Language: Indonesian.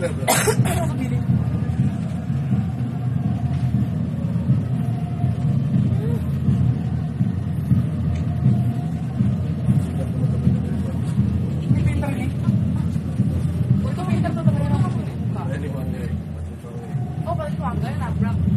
Begini. Ini pinter nih. Untung pinter tuh temennya. Oh, paling keluarga nabrak.